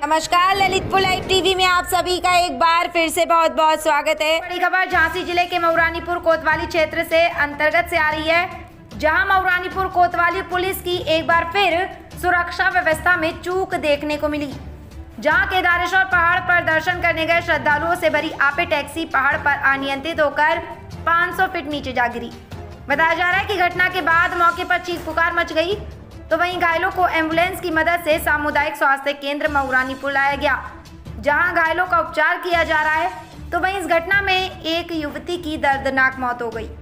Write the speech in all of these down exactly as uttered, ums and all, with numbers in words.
नमस्कार, Lalitpur live TV में आप सभी का एक बार फिर से बहुत बहुत स्वागत है। बड़ी खबर झांसी जिले के मऊरानीपुर कोतवाली क्षेत्र से अंतर्गत से आ रही है, जहां मऊरानीपुर कोतवाली पुलिस की एक बार फिर सुरक्षा व्यवस्था में चूक देखने को मिली। जहां केदारेश्वर पहाड़ पर दर्शन करने गए श्रद्धालुओं से भरी आपे टैक्सी पहाड़ पर अनियंत्रित होकर पाँच सौ फीट नीचे जा गिरी। बताया जा रहा है कि घटना के बाद मौके पर चीख पुकार मच गई, तो वहीं घायलों को एम्बुलेंस की मदद से सामुदायिक स्वास्थ्य केंद्र मऊरानीपुर लाया गया, जहां घायलों का उपचार किया जा रहा है। तो वहीं इस घटना में एक युवती की दर्दनाक मौत हो गई।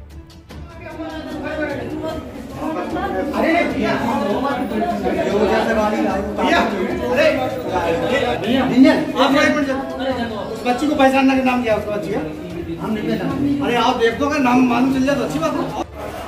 बच्ची को पहचानने का नाम क्या उसका बच्ची है? हम नहीं पहचानते। अरे आप देख दो, अगर नाम मालूम चल जाए तो अच्छी बात है।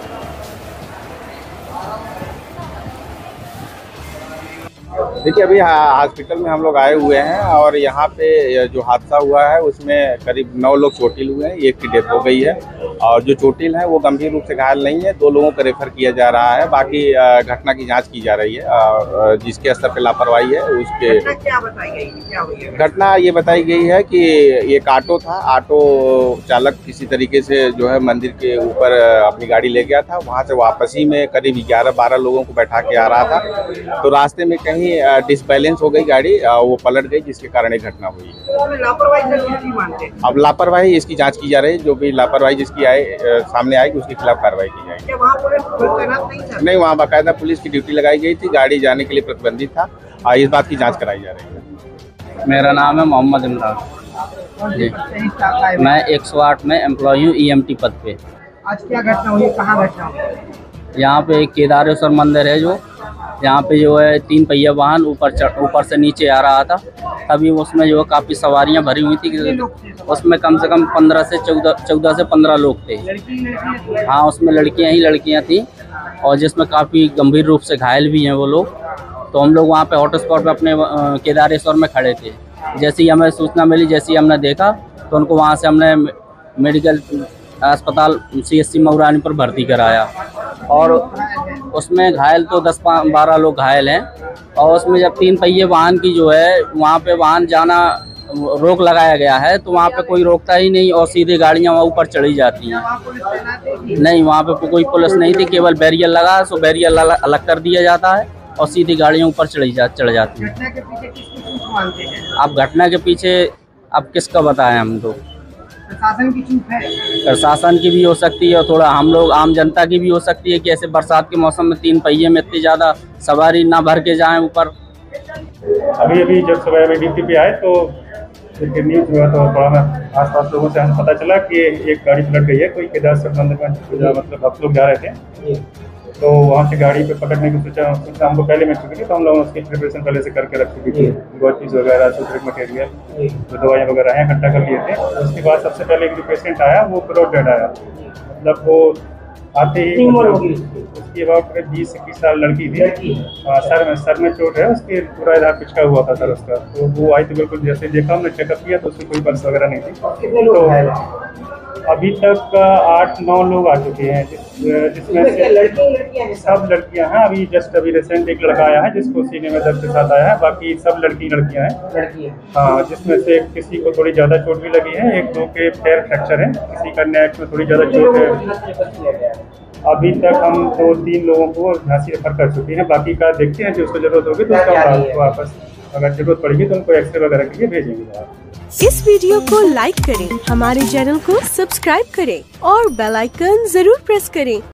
देखिए, अभी हॉस्पिटल में हम लोग आए हुए हैं और यहाँ पे जो हादसा हुआ है उसमें करीब नौ लोग चोटिल हुए हैं, एक की डेथ हो गई है और जो चोटिल हैं वो गंभीर रूप से घायल नहीं है। दो लोगों को रेफर किया जा रहा है, बाकी घटना की जांच की जा रही है। जिसके स्तर पे लापरवाही है उसके क्या बताई गई, क्या हुई है? घटना ये बताई गई है कि एक ऑटो था, ऑटो चालक किसी तरीके से जो है मंदिर के ऊपर अपनी गाड़ी ले गया था। वहाँ से वापसी में करीब ग्यारह बारह लोगों को बैठा के आ रहा था, तो रास्ते में कहीं डिसबैलेंस हो गई गाड़ी, वो पलट गई, जिसके कारण एक घटना हुई है। लापरवाही अब लापरवाही इसकी जांच की जा रही है। जो भी लापरवाही जिसकी आए सामने आएगी उसके खिलाफ कार्रवाई की जाएगी। वहाँ पुलिस नहीं, वहाँ बाकायदा पुलिस की ड्यूटी लगाई गई थी, गाड़ी जाने के लिए प्रतिबंधित था। इस बात की जांच कराई जा रही है। मेरा नाम है मोहम्मद इमरान जी, मैं एक सौ आठ में एम्प्लॉई हूँ ई एम टी पद पे। आज क्या घटना हुई, कहाँ घटना हुई? यहाँ पे एक केदारेश्वर मंदिर है, जो यहाँ पे जो है तीन पहिया वाहन ऊपर ऊपर से नीचे आ रहा था। तभी उसमें जो है काफ़ी सवारियाँ भरी हुई थी, उसमें कम से कम पंद्रह से चौदह चौदह से पंद्रह लोग थे। हाँ, उसमें लड़कियाँ ही लड़कियाँ थी और जिसमें काफ़ी गंभीर रूप से घायल भी हैं वो लोग। तो हम लोग वहाँ पे हॉटस्पॉट पे अपने केदारेश्वर में खड़े थे। जैसे ही हमें सूचना मिली, जैसे ही हमने देखा तो उनको वहाँ से हमने मेडिकल अस्पताल सी एस सी मऊरानीपुर भर्ती कराया। और उसमें घायल तो दस बारह लोग घायल हैं। और उसमें जब तीन पहिए वाहन की जो है वहाँ पे वाहन जाना रोक लगाया गया है, तो वहाँ पे कोई रोकता ही नहीं और सीधे गाड़ियाँ वहाँ ऊपर चढ़ी जाती हैं। नहीं, वहाँ पे कोई पुलिस नहीं थी, केवल बैरियर लगा, सो बैरियर अलग कर दिया जाता है और सीधी गाड़ियाँ ऊपर चढ़ी जा चढ़ जाती हैं। अब घटना के पीछे अब किसका बताएं हम लोग? प्रशासन की चूक है। प्रशासन की भी हो सकती है और थोड़ा हम लोग आम जनता की भी हो सकती है कि ऐसे बरसात के मौसम में तीन पहिए में इतनी ज़्यादा सवारी ना भर के जाएं ऊपर। अभी अभी जब सुबह में ड्यूटी पे आए तो न्यूज़ हुआ तो थोड़ा मैं आसपास लोगों से हमें पता चला कि एक गाड़ी पलट गई है। कोई केदारेश्वर मंदिर में मतलब आप लोग जा रहे थे, तो वहाँ से गाड़ी पे पकड़ने की सोचा सोचा हमको पहले मिल चुकी थी, तो हम लोग उसकी प्रिपरेशन पहले से करके रख चुकी थी। गॉचीज वगैरह सूत्रक मटेरियल, जो दवाइयाँ वगैरह हैं इकट्ठा कर लिए थे। उसके बाद सबसे पहले एक जो पेशेंट आया वो ब्रॉड डेड आया, मतलब वो आते ही उसकी अबाउट बीस इक्कीस साल लड़की थी। सर में सर में चोट है, उसके पूरा इधर पिचका हुआ था सर उसका। तो वो आई तो बिल्कुल जैसे देखा हमने चेकअप किया तो उसकी कोई पल्स वगैरह नहीं थी। तो अभी तक आठ नौ लोग आ चुके हैं, जिस जिसमें से लड़की सब लड़कियां हैं। अभी जस्ट अभी रिसेंट एक लड़का आया है जिसको सीने में दर्द के साथ आया है, बाकी सब लड़की लड़कियां हैं। हाँ, जिसमें से किसी को थोड़ी ज़्यादा चोट भी लगी है, एक दो के पैर फ्रैक्चर है, किसी का नेक में थोड़ी ज़्यादा चोट है। अभी तक हम दो तीन लोगों को झांसी रेफर कर चुके हैं, बाकी का देखते हैं, जो उसको जरूरत होगी तो उसका वापस अगर जरूरत पड़ेगी तो उनको एक्सरे वगैरह के लिए भेजेंगे। इस वीडियो को लाइक करें, हमारे चैनल को सब्सक्राइब करें और बेल आइकन जरूर प्रेस करें।